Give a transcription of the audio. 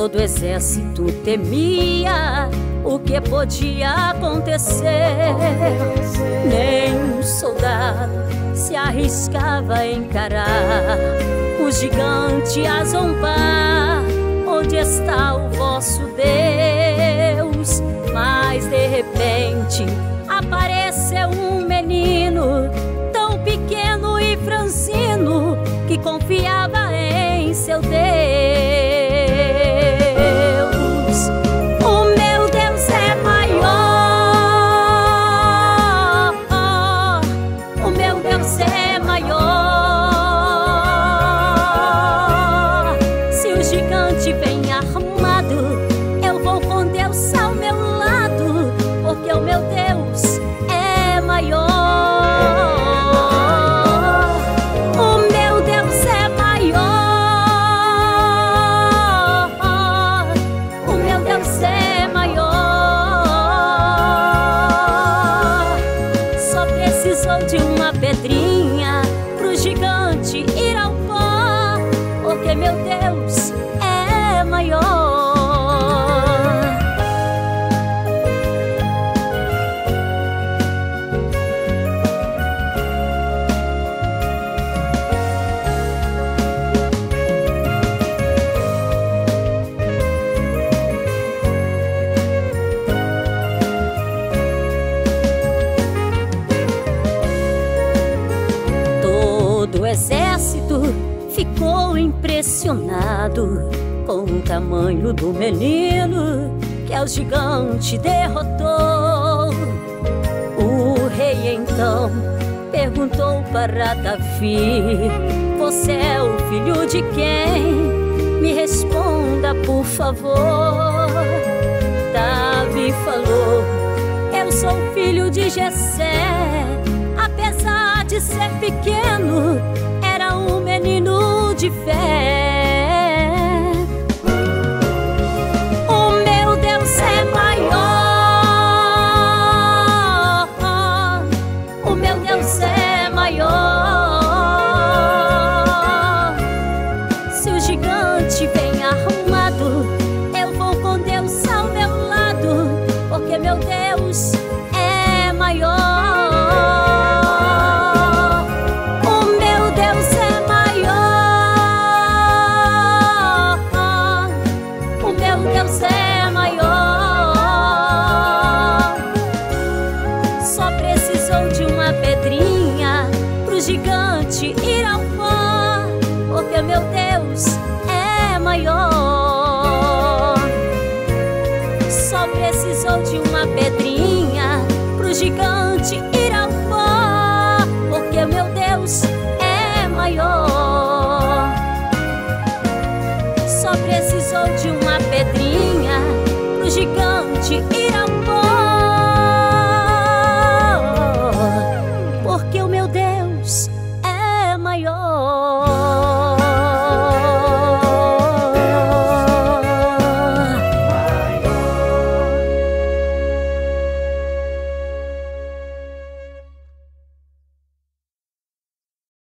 Todo exército temia o que podia acontecer. Nenhum soldado se arriscava a encarar o gigante a zombar. Onde está o vosso Deus? Mas de repente apareceu um menino tão pequeno e franzino que confiava em seu Deus. O meu Deus é maior, o meu Deus é maior. Se o gigante vem armado, eu vou com Deus ao meu lado, porque o meu Deus é maior. De uma pedrinha pro gigante ir ao pó, porque meu Deus é maior. O exército ficou impressionado com o tamanho do menino que ao gigante derrotou. O rei então perguntou para Davi: você é o filho de quem? Me responda, por favor. Davi falou: eu sou filho de Jessé. Apesar de ser pequeno, era um menino de fé. O meu Deus é maior, o meu Deus é maior. Se o gigante vem armado, eu vou com Deus ao meu lado, porque meu Deus é maior. Deus é maior. Só precisou de uma pedrinha pro gigante ir ao pó, porque meu Deus é maior. Só precisou de uma pedrinha pro gigante